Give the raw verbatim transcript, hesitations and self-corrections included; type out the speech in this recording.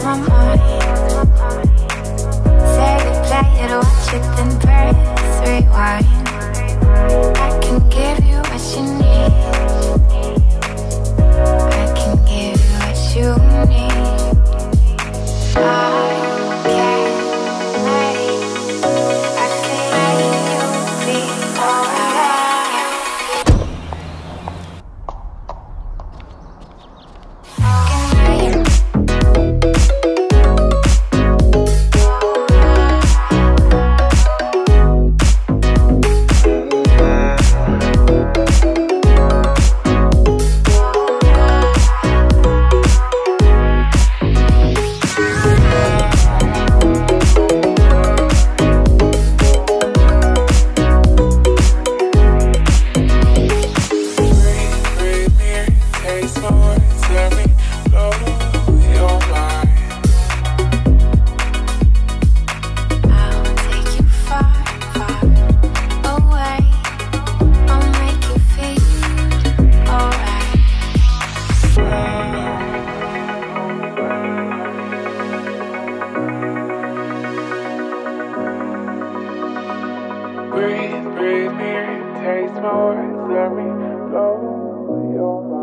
my mind. Say we play it, watch it, then press rewind. I can give you what you need. I can give you what you need. I can wait. I can make you feel alright. Breathe, breathe me, taste more, let me blow your mind.